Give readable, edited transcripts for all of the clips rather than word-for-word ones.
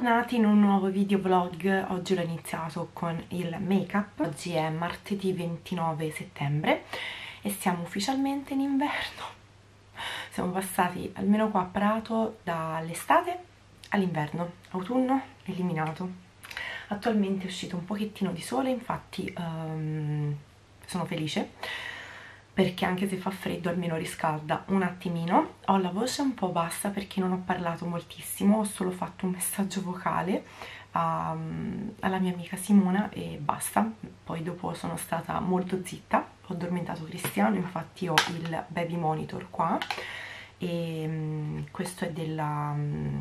Bentornati in un nuovo video vlog. Oggi l'ho iniziato con il make up. Oggi è martedì 29 settembre e siamo ufficialmente in inverno. Siamo passati, almeno qua a Prato, dall'estate all'inverno, autunno eliminato. Attualmente è uscito un pochettino di sole, infatti sono felice perché anche se fa freddo almeno riscalda un attimino. Ho la voce un po' bassa perché non ho parlato moltissimo, ho solo fatto un messaggio vocale alla mia amica Simona e basta. Poi dopo sono stata molto zitta, ho addormentato Cristiano, infatti ho il baby monitor qua e questo è della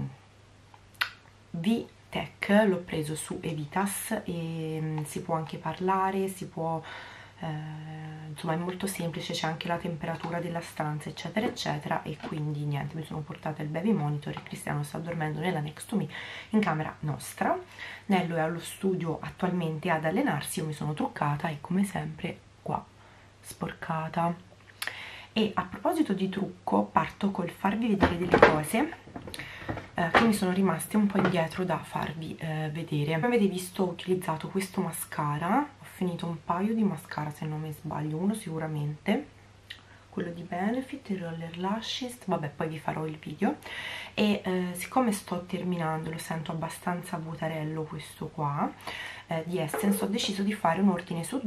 VTech, l'ho preso su Evitas e si può anche parlare, si può... insomma è molto semplice, c'è anche la temperatura della stanza eccetera eccetera, e quindi niente, mi sono portata il baby monitor e Cristiano sta dormendo nella next to me in camera nostra. Nello è allo studio attualmente ad allenarsi, io mi sono truccata e come sempre qua sporcata. E a proposito di trucco parto col farvi vedere delle cose che mi sono rimaste un po' indietro da farvi vedere. Come avete visto ho utilizzato questo mascara, finito un paio di mascara se non mi sbaglio, uno sicuramente, quello di Benefit, il Roller Lashes, vabbè poi vi farò il video. E siccome sto terminando, lo sento abbastanza vuotarello questo qua di Essence, ho deciso di fare un ordine su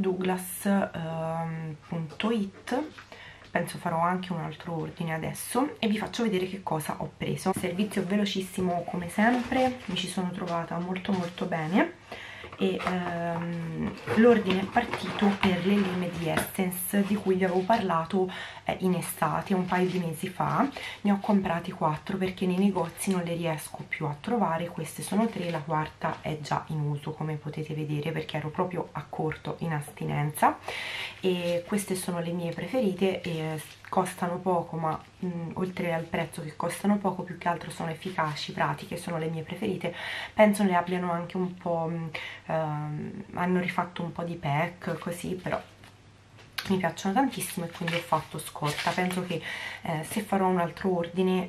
Douglas.it. Penso farò anche un altro ordine adesso e vi faccio vedere che cosa ho preso. Servizio velocissimo come sempre, mi ci sono trovata molto bene e l'ordine è partito per le lime di Essence di cui vi avevo parlato in estate, un paio di mesi fa. Ne ho comprati 4 perché nei negozi non le riesco più a trovare, queste sono 3, la quarta è già in uso come potete vedere perché ero proprio a corto in astinenza, e queste sono le mie preferite e costano poco, ma oltre al prezzo che costano poco più che altro sono efficaci, pratiche, sono le mie preferite. Penso ne abbiano anche un po' hanno rifatto un po' di pack così, però mi piacciono tantissimo e quindi ho fatto scorta. Penso che se farò un altro ordine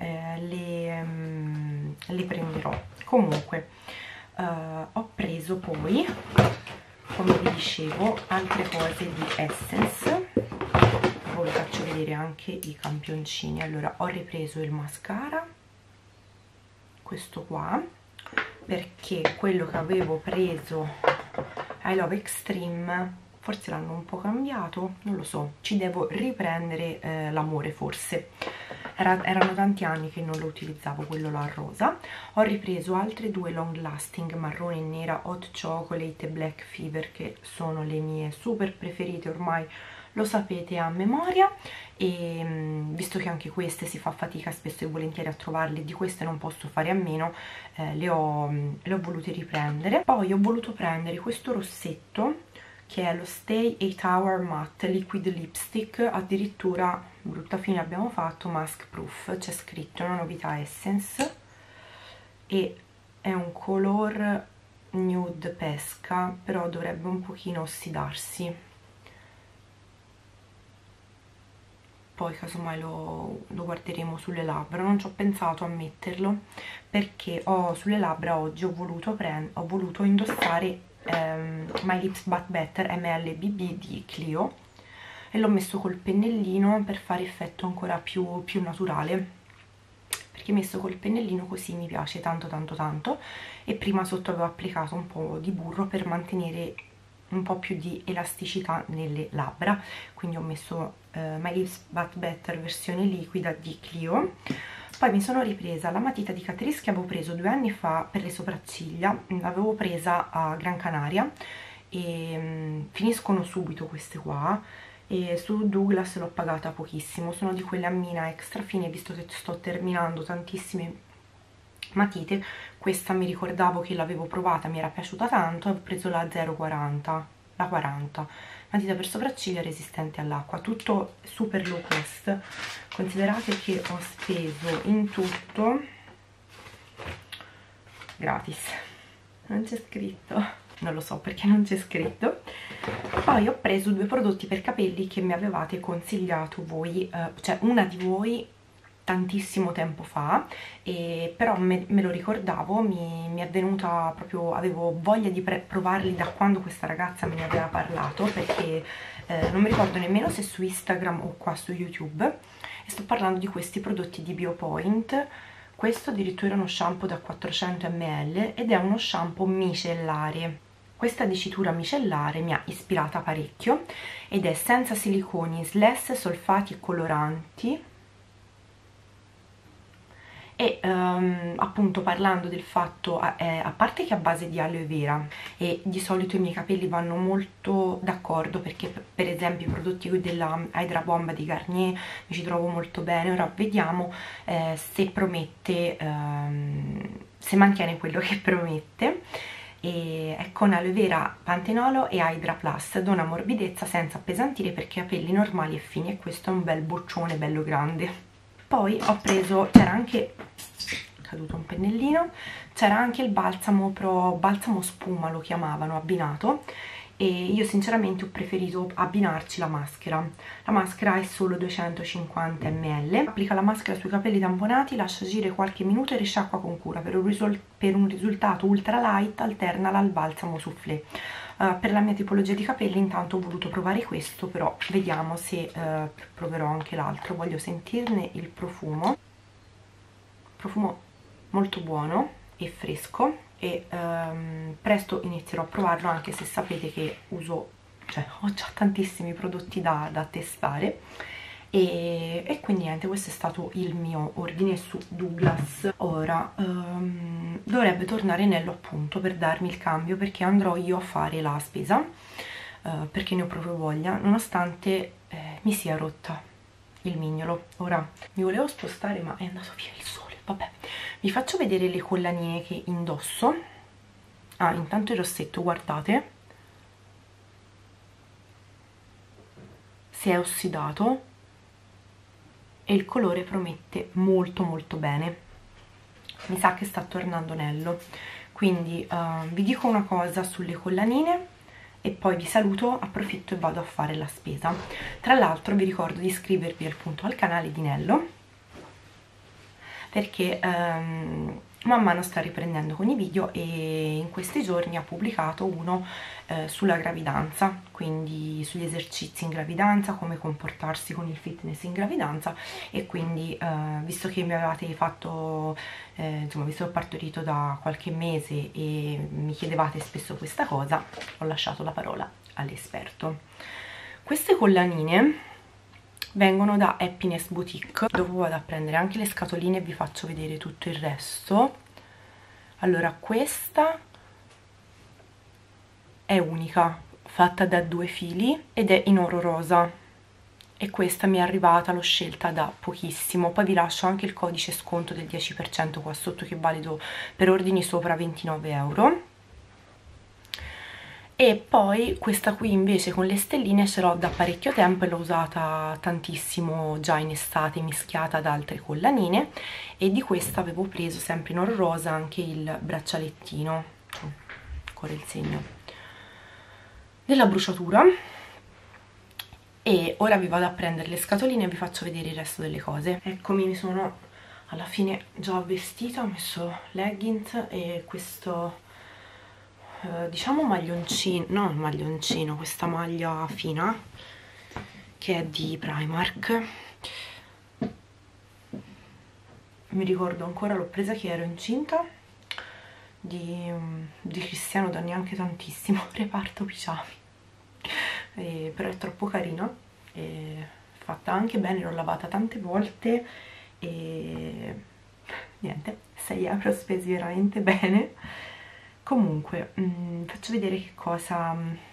le prenderò. Comunque ho preso poi, come vi dicevo, altre cose di Essence. Poi vi faccio vedere anche i campioncini. Allora ho ripreso il mascara, questo qua, perché quello che avevo preso I Love Extreme forse l'hanno un po' cambiato, non lo so, ci devo riprendere l'amore forse. Erano tanti anni che non lo utilizzavo quello là rosa. Ho ripreso altre due long lasting marrone e nera, Hot Chocolate e Black Fever, che sono le mie super preferite, ormai lo sapete a memoria, e visto che anche queste si fa fatica spesso e volentieri a trovarle, di queste non posso fare a meno, le ho volute riprendere. Poi ho voluto prendere questo rossetto che è lo Stay 8 Hour Matte Liquid Lipstick, addirittura brutta fine abbiamo fatto, mask proof, c'è scritto, una novità Essence, e è un color nude pesca, però dovrebbe un pochino ossidarsi. Poi casomai lo guarderemo sulle labbra. Non ci ho pensato a metterlo perché sulle labbra oggi ho voluto indossare My Lips But Better MLBB di Clio e l'ho messo col pennellino per fare effetto ancora più naturale, perché messo col pennellino così mi piace tanto, e prima sotto avevo applicato un po' di burro per mantenere un po' più di elasticità nelle labbra, quindi ho messo My Lips But Better versione liquida di Clio. Poi mi sono ripresa la matita di Catrice che avevo preso 2 anni fa per le sopracciglia, l'avevo presa a Gran Canaria e finiscono subito queste qua, e su Douglas l'ho pagata pochissimo, sono di quelle a mina extra fine, visto che sto terminando tantissime matite. Questa mi ricordavo che l'avevo provata, mi era piaciuta tanto, ho preso la 040, la 40, matita per sopracciglia resistente all'acqua, tutto super low cost. Considerate che ho speso in tutto gratis, non c'è scritto, non lo so perché non c'è scritto. Poi ho preso 2 prodotti per capelli che mi avevate consigliato voi, cioè una di voi tantissimo tempo fa, però me lo ricordavo, mi è venuta proprio, avevo voglia di provarli da quando questa ragazza me ne aveva parlato, perché non mi ricordo nemmeno se su Instagram o qua su YouTube, e sto parlando di questi prodotti di Biopoint. Questo addirittura è uno shampoo da 400 ml ed è uno shampoo micellare. Questa dicitura micellare mi ha ispirata parecchio ed è senza siliconi, SLS, solfati e coloranti. E appunto, parlando del fatto, a parte che è a base di aloe vera, e di solito i miei capelli vanno molto d'accordo, perché per esempio i prodotti della Hydra Bomba di Garnier mi ci trovo molto bene. Ora vediamo se promette, se mantiene quello che promette. E è con aloe vera, pantenolo e Hydra Plus, dona morbidezza senza appesantire per capelli normali e fini, e questo è un bel boccione bello grande. Poi ho preso, c'era anche, caduto un pennellino, c'era anche il balsamo balsamo spuma lo chiamavano, abbinato, e io sinceramente ho preferito abbinarci la maschera. La maschera è solo 250 ml, applica la maschera sui capelli tamponati, lascia agire qualche minuto e risciacqua con cura. Per un risultato ultra light alternala al balsamo soufflé. Per la mia tipologia di capelli intanto ho voluto provare questo, però vediamo se proverò anche l'altro. Voglio sentirne il profumo molto buono e fresco, e presto inizierò a provarlo, anche se sapete che uso, cioè ho già tantissimi prodotti da testare. E quindi niente, questo è stato il mio ordine su Douglas. Ora dovrebbe tornare Nello appunto per darmi il cambio, perché andrò io a fare la spesa, perché ne ho proprio voglia, nonostante mi sia rotta il mignolo. Ora mi volevo spostare ma è andato via il sole, vabbè. Vi faccio vedere le collanine che indosso. Intanto il rossetto, guardate, si è ossidato e il colore promette molto molto bene. Mi sa che sta tornando Nello, quindi vi dico una cosa sulle collanine e poi vi saluto, approfitto e vado a fare la spesa. Tra l'altro vi ricordo di iscrivervi appunto al canale di Nello, perché man mano sta riprendendo con i video, e in questi giorni ha pubblicato uno sulla gravidanza, quindi sugli esercizi in gravidanza, come comportarsi con il fitness in gravidanza. E quindi visto che mi avevate fatto, insomma, visto che ho partorito da qualche mese e mi chiedevate spesso questa cosa, ho lasciato la parola all'esperto. Queste collanine vengono da Happiness Boutique. Dopo vado a prendere anche le scatoline e vi faccio vedere tutto il resto. Allora, questa è unica, fatta da 2 fili ed è in oro rosa, e questa mi è arrivata, l'ho scelta da pochissimo. Poi vi lascio anche il codice sconto del 10% qua sotto, che è valido per ordini sopra 29 euro. E poi questa qui invece con le stelline ce l'ho da parecchio tempo e l'ho usata tantissimo già in estate, mischiata ad altre collanine, e di questa avevo preso sempre in oro rosa anche il braccialettino, ancora il segno della bruciatura. E ora vi vado a prendere le scatoline e vi faccio vedere il resto delle cose. Eccomi, mi sono alla fine già vestita, ho messo leggings e questo diciamo maglioncino, no maglioncino, questa maglia fina che è di Primark. Mi ricordo ancora, l'ho presa che ero incinta, di Cristiano, da neanche tantissimo, reparto pigiami, però è troppo carina, fatta anche bene, l'ho lavata tante volte e niente, 6 euro spesi veramente bene. Comunque faccio vedere che cosa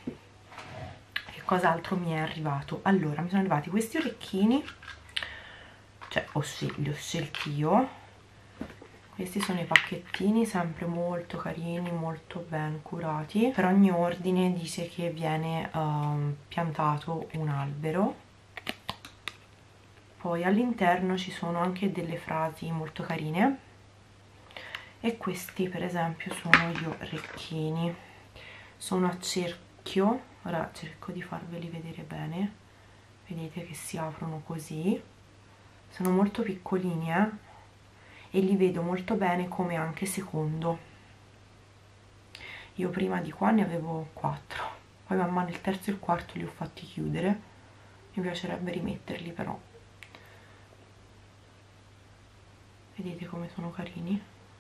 altro mi è arrivato. Allora, mi sono arrivati questi orecchini, cioè li ho scelti io. Questi sono i pacchettini, sempre molto carini, molto ben curati. Per ogni ordine dice che viene piantato un albero. Poi all'interno ci sono anche delle frasi molto carine. E questi per esempio sono gli orecchini, sono a cerchio. Ora cerco di farveli vedere bene, vedete che si aprono così, sono molto piccolini, e li vedo molto bene come anche secondo. Io prima di qua ne avevo 4, poi man mano il terzo e il quarto li ho fatti chiudere, mi piacerebbe rimetterli però. Vedete come sono carini?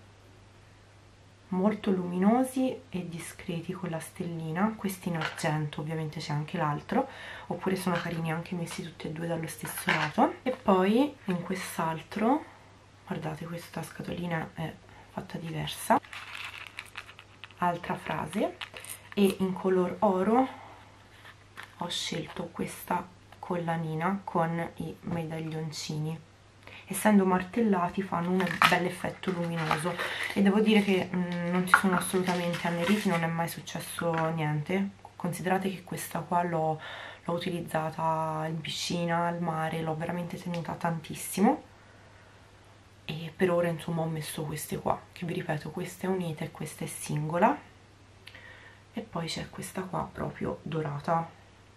Molto luminosi e discreti con la stellina, questi in argento, ovviamente c'è anche l'altro, oppure sono carini anche messi tutti e due dallo stesso lato. E poi in quest'altro, guardate, questa scatolina è fatta diversa, altra frase, e in color oro ho scelto questa collanina con i medaglioncini. Essendo martellati fanno un bel effetto luminoso e devo dire che non si sono assolutamente anneriti, non è mai successo niente. Considerate che questa qua l'ho utilizzata in piscina, al mare, l'ho veramente tenuta tantissimo e per ora insomma ho messo queste qua, che vi ripeto, questa è unita e questa è singola, e poi c'è questa qua proprio dorata,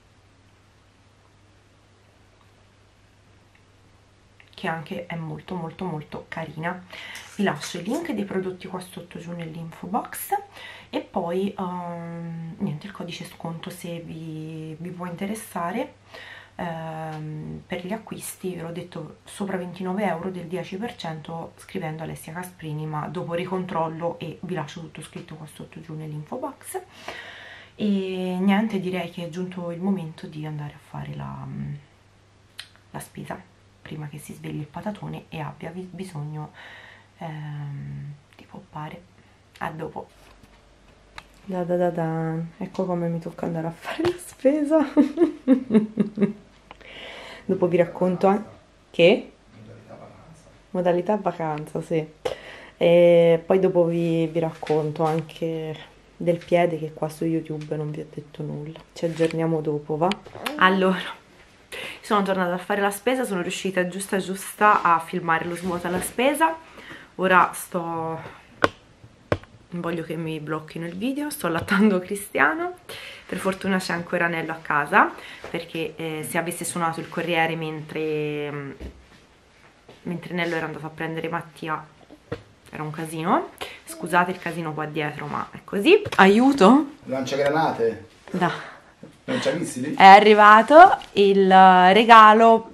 che anche è molto molto molto carina. Vi lascio il link dei prodotti qua sotto giù nell'info box e poi niente, il codice sconto se vi può interessare per gli acquisti, ve l'ho detto, sopra 29 euro del 10% scrivendo Alessia Casprini, ma dopo ricontrollo e vi lascio tutto scritto qua sotto giù nell'info box. E niente, direi che è giunto il momento di andare a fare la spesa prima che si svegli il patatone e abbia bisogno di poppare. A dopo. Ecco come mi tocca andare a fare la spesa. Dopo vi racconto che modalità vacanza, sì. E poi dopo vi racconto anche del piede, che qua su YouTube non vi ho detto nulla. Ci aggiorniamo dopo, va? Allora, sono tornata a fare la spesa, sono riuscita giusta a filmare lo svuota alla spesa. Ora non voglio che mi blocchino il video, sto allattando Cristiano. Per fortuna c'è ancora Nello a casa, perché se avesse suonato il corriere mentre Nello era andato a prendere Mattia era un casino. Scusate il casino qua dietro, ma è così. Aiuto? Lanciagranate? Da. Lanciamissili? È arrivato il regalo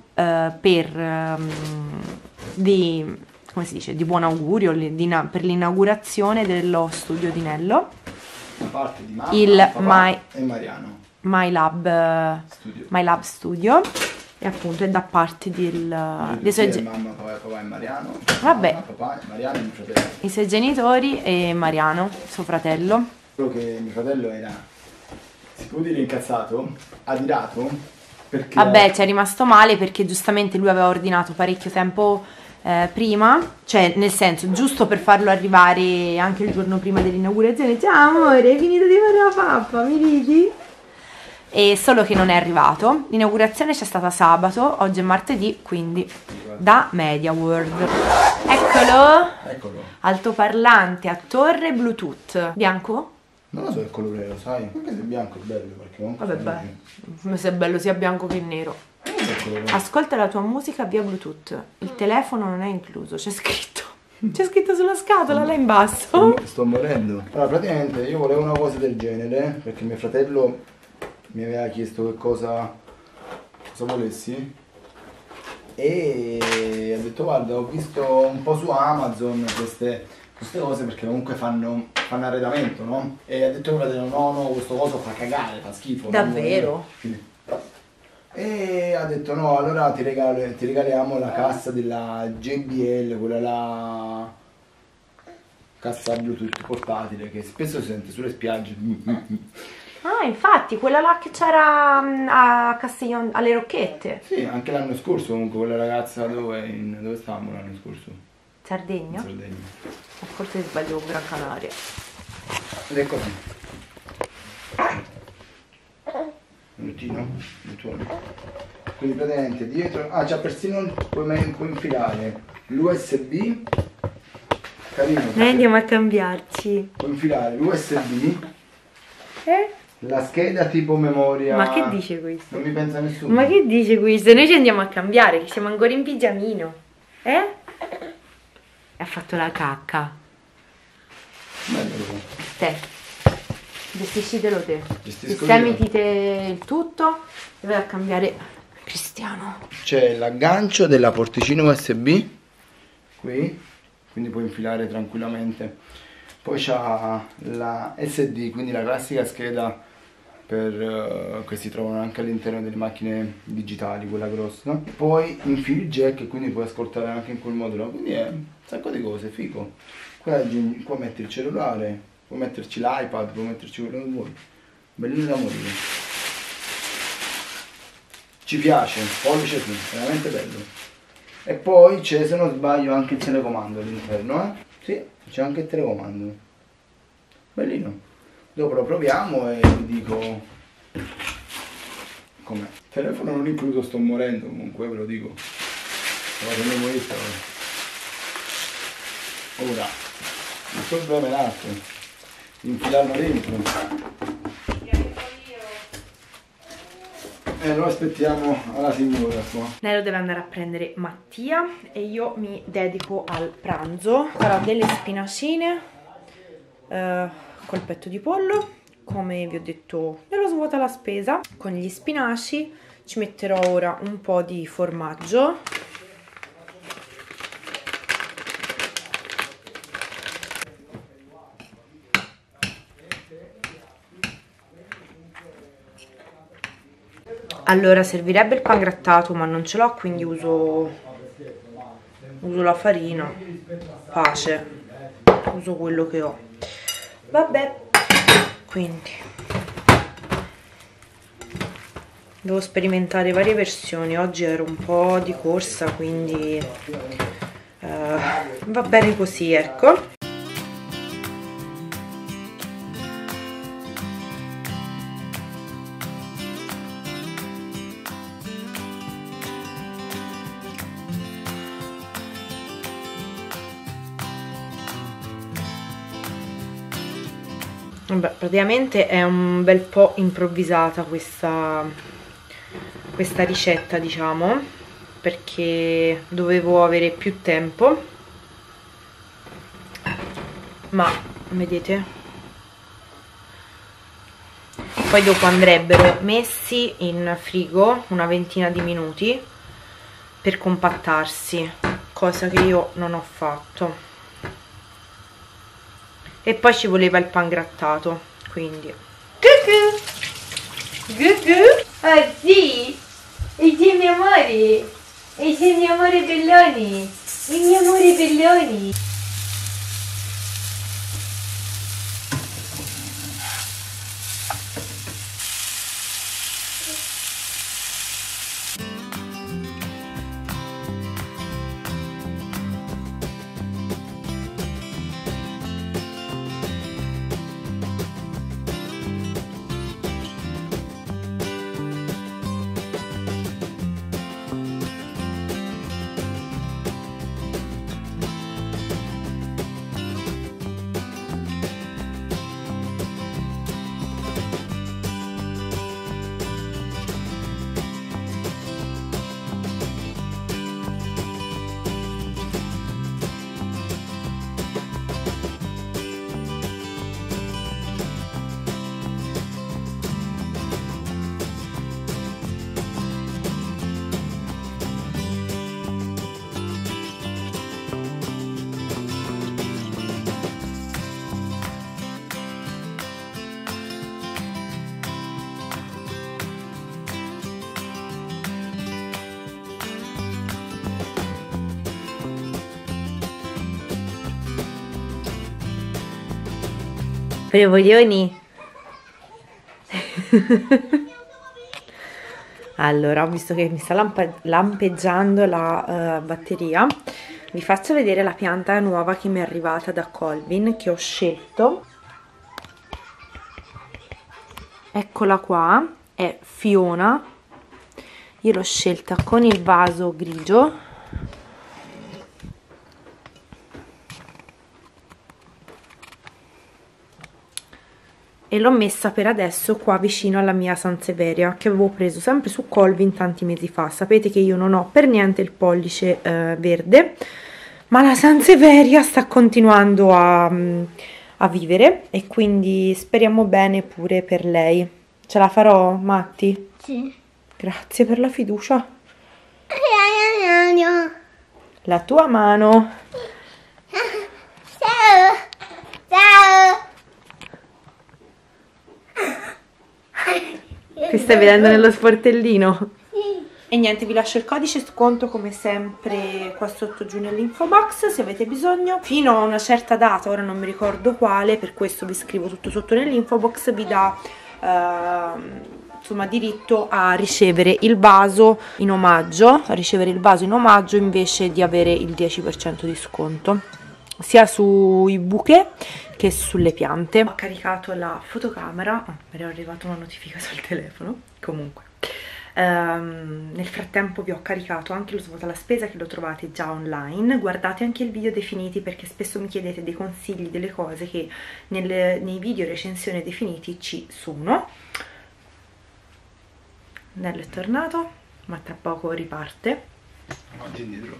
come si dice, di buon augurio, per l'inaugurazione dello studio di Nello. Da parte di mamma, il papà e Mariano. My Lab Studio. E appunto è da parte dei suoi mamma, papà e Mariano. Vabbè. Mamma, papà, Mariano e mio fratello. I suoi genitori e Mariano, suo fratello. Quello che mio fratello era, si può dire, incazzato, adirato, perché... Vabbè, ci è rimasto male perché giustamente lui aveva ordinato parecchio tempo prima, cioè nel senso, giusto per farlo arrivare anche il giorno prima dell'inaugurazione. Ciao amore, hai finito di fare la pappa, mi ridi? E solo che non è arrivato. L'inaugurazione c'è stata sabato, oggi è martedì, quindi da Media World. Eccolo. Altoparlante a torre Bluetooth. Bianco? Non lo so il colore, lo sai? Anche se è bianco è bello, perché comunque... Vabbè, se è bello sia bianco che nero. Ascolta la tua musica via Bluetooth. Il telefono non è incluso, c'è scritto. C'è scritto sulla scatola, là in basso. Sto morendo. Allora, praticamente io volevo una cosa del genere, perché mio fratello mi aveva chiesto che cosa volessi. E ho detto, guarda, ho visto un po' su Amazon queste cose, perché comunque fanno arredamento, no? E ha detto mio fratello, no, questo coso fa cagare, fa schifo. Davvero? E ha detto, no, allora ti regaliamo la cassa della JBL, quella là, cassa Bluetooth portatile, che spesso si sente sulle spiagge. Ah, infatti, quella là che c'era a Castiglione, alle Rocchette. Sì, anche l'anno scorso comunque quella ragazza dove stavamo l'anno scorso? Sardegna? In Sardegna. Forse sbaglio con Gran Canaria. Ed è così. Un minuttino? Quindi praticamente dietro... Ah, c'ha persino, puoi infilare l'USB. Carino. Noi andiamo a cambiarci. Puoi infilare l'USB. La scheda tipo memoria. Ma che dice questo? Non mi pensa nessuno. Ma che dice questo? Noi ci andiamo a cambiare, che siamo ancora in pigiamino. Ha fatto la cacca. Bello. Te. Gestiscitelo te. Gestisco Sistemiti il tutto e vai a cambiare Cristiano. C'è l'aggancio della porticina USB qui, quindi puoi infilare tranquillamente. Poi c'ha la SD, quindi la classica scheda che si trovano anche all'interno delle macchine digitali, quella grossa. Poi infili il jack, quindi puoi ascoltare anche in quel modo, quindi è un sacco di cose, figo. Qua metti il cellulare, puoi metterci l'iPad, puoi metterci quello che vuoi. Bellino da morire. Ci piace, pollice su, veramente bello. E poi c'è, se non sbaglio, anche il telecomando all'interno, Sì, c'è anche il telecomando. Bellino. Dopo lo proviamo e vi dico com'è. Il telefono non incluso, sto morendo comunque, ve lo dico. Sto facendo morire. Ora, il problema è l'altro. Infilarlo dentro. Lo aspettiamo alla signora qua. Nero deve andare a prendere Mattia e io mi dedico al pranzo. Farò delle spinacine col petto di pollo, come vi ho detto nello svuota la spesa. Con gli spinaci ci metterò ora un po' di formaggio. Allora, servirebbe il pangrattato, ma non ce l'ho, quindi uso la farina. Pace, uso quello che ho. Vabbè, quindi devo sperimentare varie versioni. Oggi ero un po' di corsa, quindi va bene così, ecco. Vabbè, praticamente è un bel po' improvvisata questa ricetta, diciamo, perché dovevo avere più tempo, ma vedete, poi dopo andrebbero messi in frigo una ventina di minuti per compattarsi, cosa che io non ho fatto. E poi ci voleva il pangrattato, quindi ah sì, e c'è mio amore, e c'è mio amore Belloni, il mio amore Belloni. Prevoglioni. Allora, ho visto che mi sta lampeggiando la batteria, vi faccio vedere la pianta nuova che mi è arrivata da Colvin, che ho scelto. Eccola qua, è Fiona. Io l'ho scelta con il vaso grigio. e l'ho messa per adesso qua vicino alla mia Sansevieria che avevo preso sempre su Colvin tanti mesi fa. Sapete che io non ho per niente il pollice verde, ma la Sansevieria sta continuando a vivere e quindi speriamo bene pure per lei. Ce la farò, Matti? Sì. Grazie per la fiducia. La tua mano. Ciao. Ciao. Ti stai vedendo nello sportellino? Sì. E niente, vi lascio il codice sconto come sempre qua sotto giù nell'info box se avete bisogno. Fino a una certa data, ora non mi ricordo quale, per questo vi scrivo tutto sotto nell'info box, vi dà insomma diritto a ricevere il vaso in omaggio, invece di avere il 10% di sconto sia sui bouquet che sulle piante. Ho caricato la fotocamera, mi è arrivata una notifica sul telefono, comunque nel frattempo vi ho caricato anche lo svuota la spesa che lo trovate già online. Guardate anche il video definiti perché spesso mi chiedete dei consigli, delle cose che nei video recensione definiti ci sono. Nello è tornato, ma tra poco riparte. Avanti e indietro.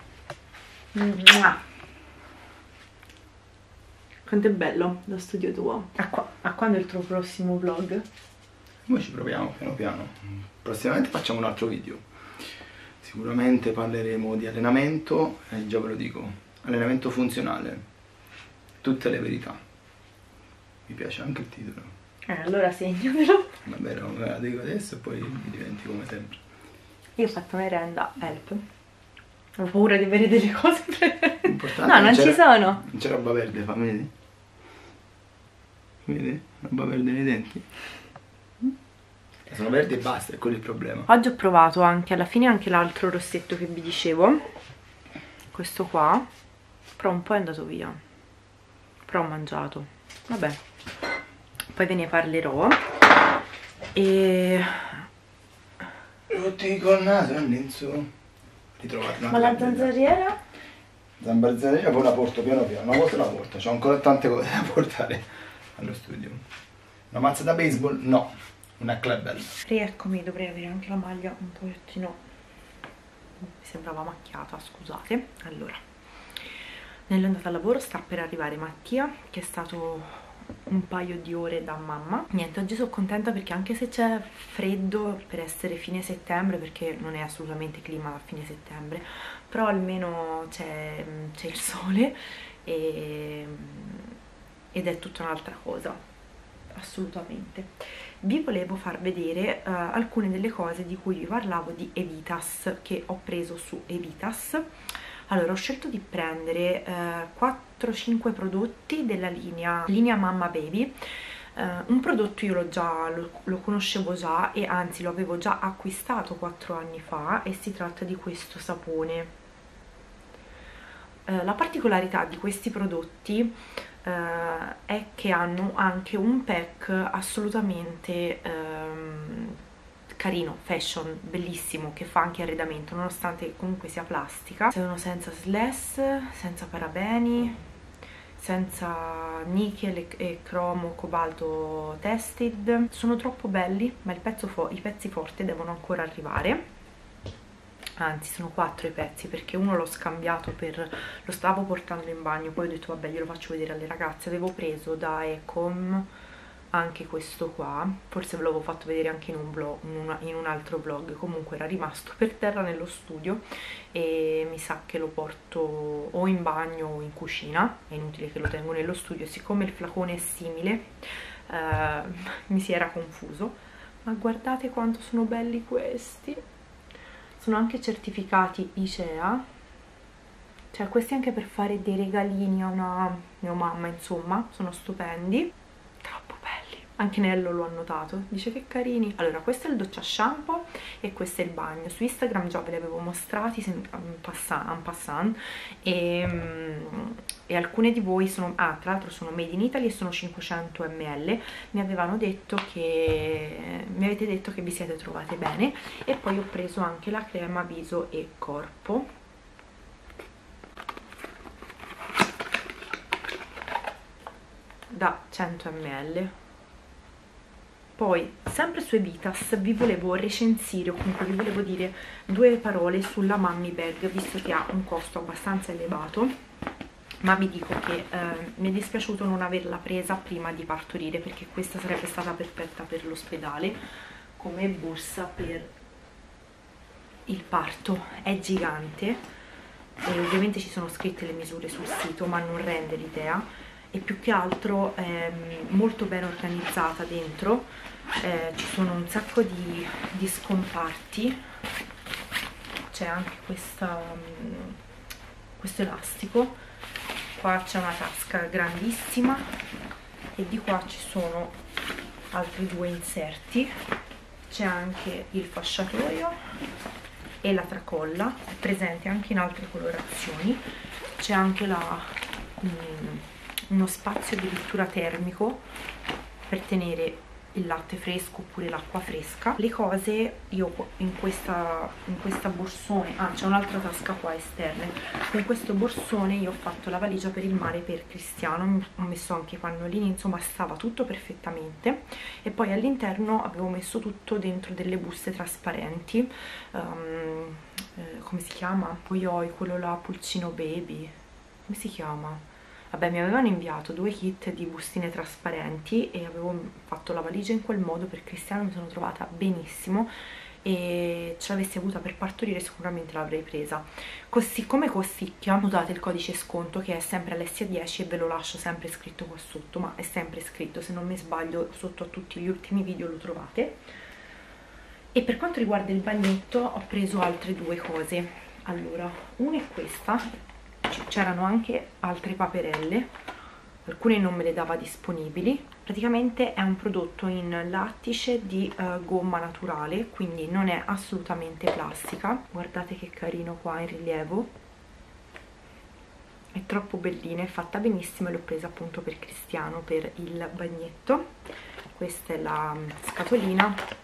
Quanto è bello lo studio tuo. A quando è il tuo prossimo vlog? Noi ci proviamo piano piano. Prossimamente facciamo un altro video. Sicuramente parleremo di allenamento, e già ve lo dico, allenamento funzionale. Tutte le verità. Mi piace anche il titolo. Allora segnatelo. Davvero, me la dico adesso e poi mi dimentico come sempre. Io ho fatto merenda, help. Ho paura di avere delle cose. Importante, No, non ci sono. Non c'è roba verde, fammi vedere. Vedi? Roba verde nei denti. Sono verdi e basta, è quello il problema. Oggi ho provato anche, alla fine, anche l'altro rossetto che vi dicevo. Questo qua. Però un po' è andato via. Però ho mangiato. Vabbè. Poi ve ne parlerò. E... Rotti col naso all'insu. Ritrovate una. Ma la zanzariera? Zanzariera poi la porto piano piano. Una volta la porto, c'ho ancora tante cose da portare allo studio. Una mazza da baseball? No. Una clubbell. Rieccomi, dovrei avere anche la maglia un pochettino, mi sembrava macchiata, scusate. Allora, nell'andata al lavoro sta per arrivare Mattia, che è stato un paio di ore da mamma. Niente, oggi sono contenta perché anche se c'è freddo per essere fine settembre, perché non è assolutamente clima da fine settembre, però almeno c'è il sole ed è tutta un'altra cosa, assolutamente. Vi volevo far vedere alcune delle cose di cui vi parlavo di Evitas, che ho preso su Evitas. Allora, ho scelto di prendere 4-5 prodotti della linea Mamma Baby. Un prodotto io lo conoscevo già, e anzi lo avevo già acquistato 4 anni fa, e si tratta di questo sapone. La particolarità di questi prodotti è che hanno anche un pack assolutamente carino, fashion, bellissimo, che fa anche arredamento, nonostante comunque sia plastica. Sono senza SLS, senza parabeni, senza nickel e cromo cobalto tested. Sono troppo belli, ma i pezzi forti devono ancora arrivare. Anzi, sono 4 i pezzi, perché uno l'ho scambiato lo stavo portando in bagno, poi ho detto vabbè, glielo faccio vedere alle ragazze. Avevo preso da Ecom anche questo qua, forse ve l'avevo fatto vedere anche in un altro vlog. Comunque era rimasto per terra nello studio e mi sa che lo porto o in bagno o in cucina. È inutile che lo tengo nello studio, siccome il flacone è simile mi si era confuso. Ma guardate quanto sono belli questi. Sono anche certificati ICEA, cioè questi anche per fare dei regalini a una mia mamma, insomma, sono stupendi, troppo belli. Anche Nello lo ha notato, dice che carini. Allora, questo è il doccia shampoo e questo è il bagno. Su Instagram già ve li avevo mostrati en passant, e alcune di voi sono, tra l'altro sono made in Italy e sono 500 ml. Mi avevate detto che vi siete trovate bene. E poi ho preso anche la crema viso e corpo, da 100 ml. Poi, sempre su Evitas, vi volevo recensire, o comunque vi volevo dire due parole sulla Mummy Bag, visto che ha un costo abbastanza elevato, ma vi dico che mi è dispiaciuto non averla presa prima di partorire, perché questa sarebbe stata perfetta per l'ospedale come borsa per il parto. È gigante e ovviamente ci sono scritte le misure sul sito, ma non rende l'idea, e più che altro è molto ben organizzata dentro. Ci sono un sacco di scomparti, c'è anche questo elastico, qua c'è una tasca grandissima e di qua ci sono altri due inserti, c'è anche il fasciatoio e la tracolla, è presente anche in altre colorazioni, c'è anche uno spazio addirittura termico per tenere il latte fresco oppure l'acqua fresca. Le cose io in questa borsone, c'è un'altra tasca qua esterna, con questo borsone io ho fatto la valigia per il mare per Cristiano, ho messo anche i pannolini, insomma stava tutto perfettamente, e poi all'interno avevo messo tutto dentro delle buste trasparenti, come si chiama? Poi ho quello là, Pulcino Baby, come si chiama? Vabbè, mi avevano inviato 2 kit di bustine trasparenti e avevo fatto la valigia in quel modo per Cristiano, mi sono trovata benissimo, e ce l'avessi avuta per partorire sicuramente l'avrei presa. Così come costicchia usate il codice sconto che è sempre Alessia10 e ve lo lascio sempre scritto qua sotto, ma è sempre scritto, se non mi sbaglio sotto a tutti gli ultimi video lo trovate. E per quanto riguarda il bagnetto ho preso altre due cose. Allora, una è questa, c'erano anche altre paperelle, alcune non me le dava disponibili. Praticamente è un prodotto in lattice di gomma naturale, quindi non è assolutamente plastica. Guardate che carino qua in rilievo, è troppo bellina, è fatta benissimo e l'ho presa appunto per Cristiano per il bagnetto. Questa è la scatolina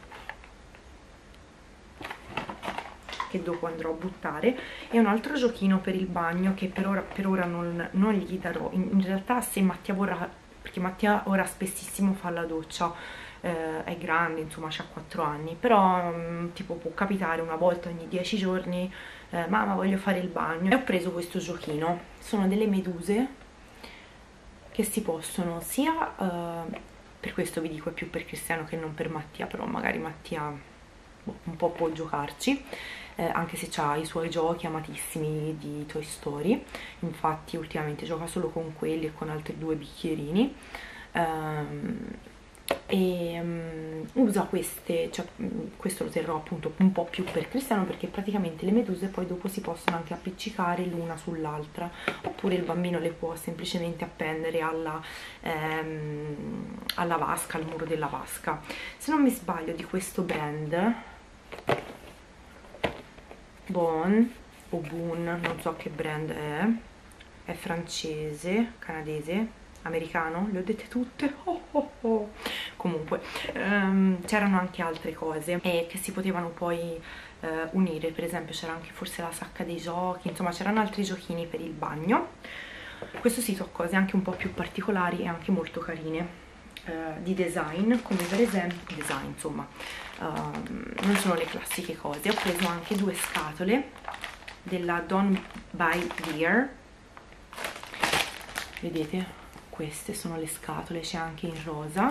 che dopo andrò a buttare, e un altro giochino per il bagno che per ora non gli darò. In realtà se Mattia vorrà, perché Mattia ora spessissimo fa la doccia, è grande, insomma c'ha 4 anni, però tipo può capitare una volta ogni 10 giorni, mamma voglio fare il bagno, e ho preso questo giochino. Sono delle meduse che si possono sia, per questo vi dico è più per Cristiano che non per Mattia, però magari Mattia un po' può giocarci, anche se ha i suoi giochi amatissimi di Toy Story. Infatti ultimamente gioca solo con quelli e con altri 2 bicchierini, usa queste, cioè, questo lo terrò appunto un po' più per Cristiano, perché praticamente le meduse poi dopo si possono anche appiccicare l'una sull'altra, oppure il bambino le può semplicemente appendere alla vasca, al muro della vasca. Se non mi sbaglio di questo brand Bon o Boon, non so che brand è francese, canadese, americano, le ho dette tutte, comunque c'erano anche altre cose che si potevano poi unire, per esempio c'era anche forse la sacca dei giochi, insomma c'erano altri giochini per il bagno. Questo sito ha cose anche un po' più particolari e anche molto carine, di design, come per esempio insomma non sono le classiche cose. Ho preso anche 2 scatole della Don't Buy Dear, vedete, queste sono le scatole, c'è anche in rosa,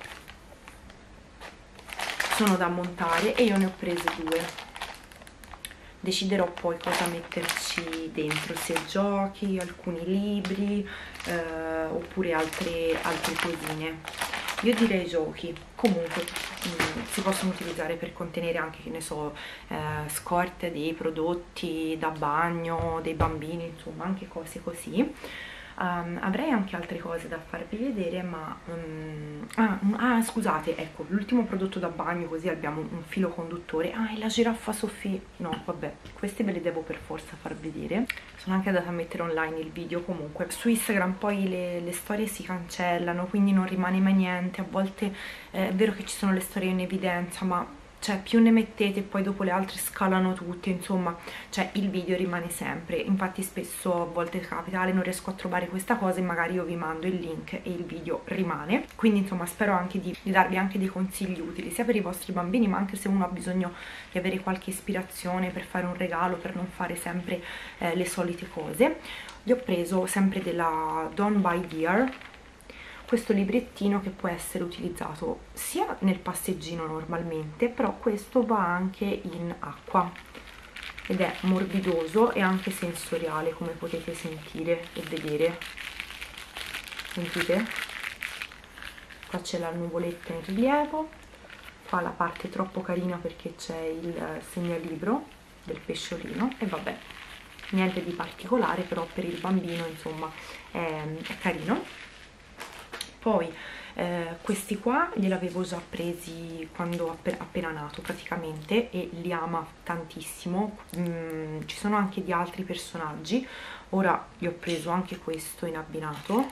sono da montare e io ne ho prese 2. Deciderò poi cosa metterci dentro, se giochi, alcuni libri, oppure altre cosine. Io direi giochi. Comunque si possono utilizzare per contenere anche, che ne so, scorte dei prodotti da bagno dei bambini, insomma anche cose così. Avrei anche altre cose da farvi vedere, ma scusate, ecco l'ultimo prodotto da bagno, così abbiamo un filo conduttore. È la giraffa Sofì. No vabbè, queste ve le devo per forza far vedere. Sono anche andata a mettere online il video. Comunque su Instagram poi le storie si cancellano, quindi non rimane mai niente. A volte è vero che ci sono le storie in evidenza, ma cioè più ne mettete poi dopo le altre scalano tutte, insomma, cioè il video rimane sempre. Infatti spesso a volte capita non riesco a trovare questa cosa e magari io vi mando il link e il video rimane. Quindi insomma spero anche di darvi anche dei consigli utili sia per i vostri bambini, ma anche se uno ha bisogno di avere qualche ispirazione per fare un regalo, per non fare sempre le solite cose. Gli ho preso sempre della Don't Buy Dear questo librettino che può essere utilizzato sia nel passeggino normalmente, però questo va anche in acqua ed è morbidoso e anche sensoriale, come potete sentire e vedere. Sentite? Qua c'è la nuvoletta in rilievo, qua la parte troppo carina perché c'è il segnalibro del pesciolino e vabbè, niente di particolare, però per il bambino insomma è carino. Poi questi qua gliel'avevo già presi quando appena nato praticamente e li ama tantissimo. Ci sono anche di altri personaggi, ora gli ho preso anche questo in abbinato.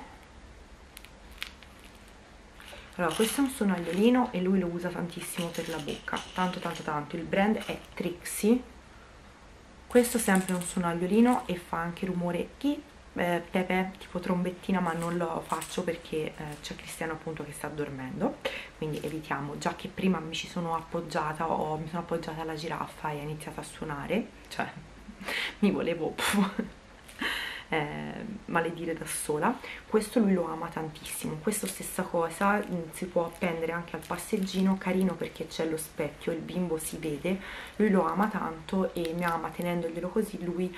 Allora, questo è un sonagliolino e lui lo usa tantissimo per la bocca, tanto, il brand è Trixie. Questo sempre è un sonagliolino e fa anche rumore chi pepe, tipo trombettina, ma non lo faccio perché c'è Cristiano appunto che sta dormendo, quindi evitiamo, già che prima mi sono appoggiata alla giraffa e ha iniziato a suonare, cioè mi volevo maledire da sola. Questo lui lo ama tantissimo, questo stessa cosa, si può appendere anche al passeggino, carino perché c'è lo specchio, il bimbo si vede, lui lo ama tanto e mi ama tenendoglielo così. Lui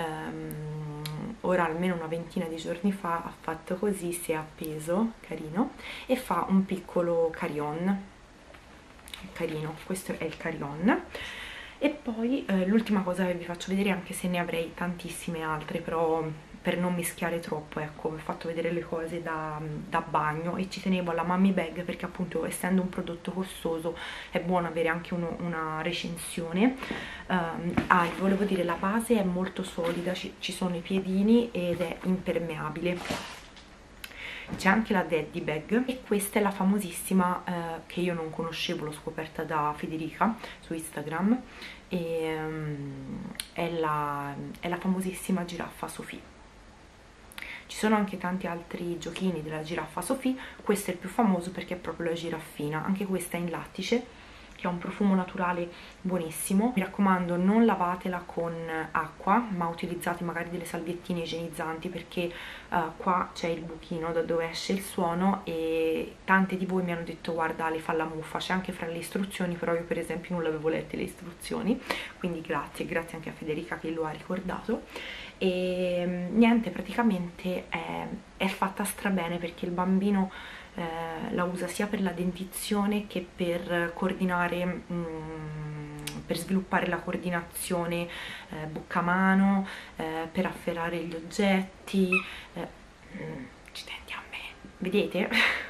ora almeno una ventina di giorni fa ha fatto così, si è appeso, carino, e fa un piccolo carillon, carino, questo è il carillon. E poi l'ultima cosa che vi faccio vedere, anche se ne avrei tantissime altre, però per non mischiare troppo, ecco, vi ho fatto vedere le cose da bagno e ci tenevo alla Mummy Bag perché appunto essendo un prodotto costoso è buono avere anche una recensione. Volevo dire, la base è molto solida, ci sono i piedini ed è impermeabile. C'è anche la Daddy Bag e questa è la famosissima che io non conoscevo, l'ho scoperta da Federica su Instagram, e è la famosissima giraffa Sophie. Ci sono anche tanti altri giochini della giraffa Sophie, questo è il più famoso perché è proprio la giraffina. Anche questa è in lattice, che ha un profumo naturale buonissimo. Mi raccomando, non lavatela con acqua, ma utilizzate magari delle salviettine igienizzanti perché qua c'è il buchino da dove esce il suono e tante di voi mi hanno detto guarda le fa la muffa, c'è anche fra le istruzioni, però io per esempio non le avevo lette le istruzioni, quindi grazie anche a Federica che lo ha ricordato. E niente, praticamente è fatta strabene perché il bambino la usa sia per la dentizione che per coordinare, per sviluppare la coordinazione bocca-mano, per afferrare gli oggetti. Accidenti a me, vedete?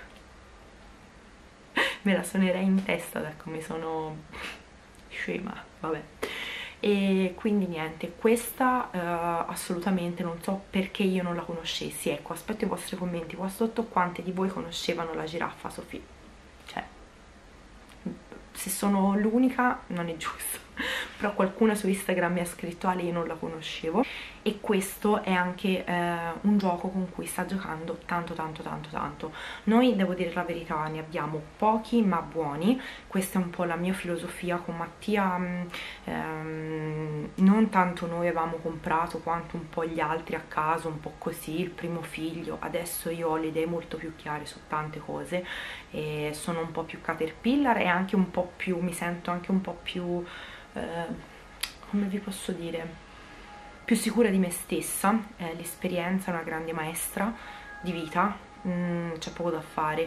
Me la suonerei in testa da come sono scema, vabbè. E quindi niente, questa assolutamente non so perché io non la conoscessi. Ecco, aspetto i vostri commenti qua sotto, quante di voi conoscevano la giraffa Sophie, cioè se sono l'unica non è giusto, però qualcuno su Instagram mi ha scritto Ale io non la conoscevo. E questo è anche un gioco con cui sta giocando tanto. Noi, devo dire la verità, ne abbiamo pochi ma buoni. Questa è un po' la mia filosofia con Mattia, non tanto noi avevamo comprato quanto un po' gli altri a caso, un po' così, il primo figlio. Adesso io ho le idee molto più chiare su tante cose e sono un po' più caterpillar e anche un po' più, mi sento anche un po' più come vi posso dire, più sicura di me stessa. L'esperienza è una grande maestra di vita, c'è poco da fare,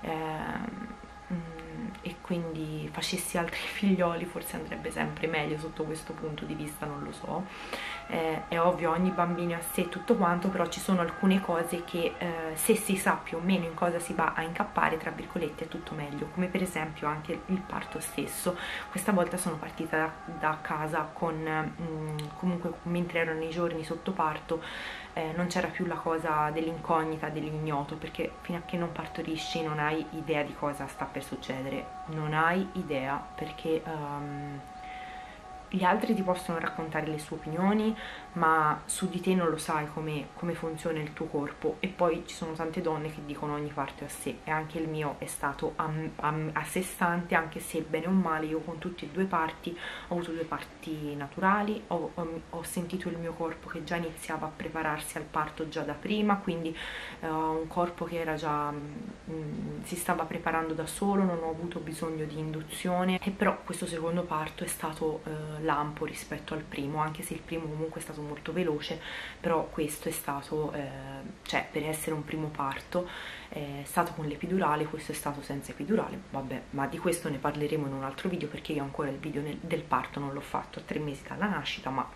e quindi facessi altri figlioli forse andrebbe sempre meglio sotto questo punto di vista, non lo so. È ovvio, ogni bambino a sé tutto quanto, però ci sono alcune cose che se si sa più o meno in cosa si va a incappare, tra virgolette, è tutto meglio, come per esempio anche il parto stesso. Questa volta sono partita da casa con comunque mentre erano i giorni sotto parto, non c'era più la cosa dell'incognita, dell'ignoto, perché fino a che non partorisci non hai idea di cosa sta per succedere. amore, non hai idea, perché gli altri ti possono raccontare le sue opinioni, ma su di te non lo sai come funziona il tuo corpo. E poi ci sono tante donne che dicono ogni parte a sé, e anche il mio è stato a sé stante, anche se bene o male io con tutte e due parti ho avuto due parti naturali, ho sentito il mio corpo che già iniziava a prepararsi al parto già da prima, quindi un corpo che era già si stava preparando da solo, non ho avuto bisogno di induzione. E però questo secondo parto è stato lampo rispetto al primo, anche se il primo comunque è stato molto veloce, però questo è stato cioè, per essere un primo parto è stato con l'epidurale, questo è stato senza epidurale. Vabbè, ma di questo ne parleremo in un altro video, perché io ancora il video del parto non l'ho fatto a 3 mesi dalla nascita, ma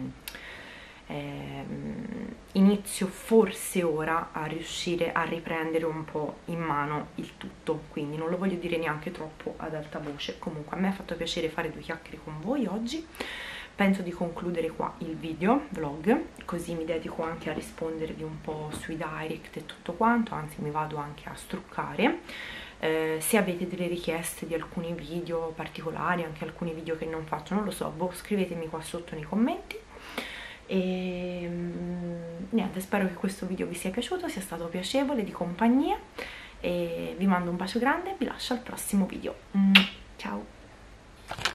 inizio forse ora a riuscire a riprendere un po' in mano il tutto, quindi non lo voglio dire neanche troppo ad alta voce. Comunque a me ha fatto piacere fare 2 chiacchiere con voi oggi. Penso di concludere qua il video vlog, così mi dedico anche a rispondervi un po' sui direct e tutto quanto, anzi mi vado anche a struccare. Se avete delle richieste di alcuni video particolari, anche alcuni video che non faccio, non lo so, scrivetemi qua sotto nei commenti. E niente, spero che questo video vi sia piaciuto, sia stato piacevole, di compagnia, e vi mando un bacio grande e vi lascio al prossimo video. Ciao!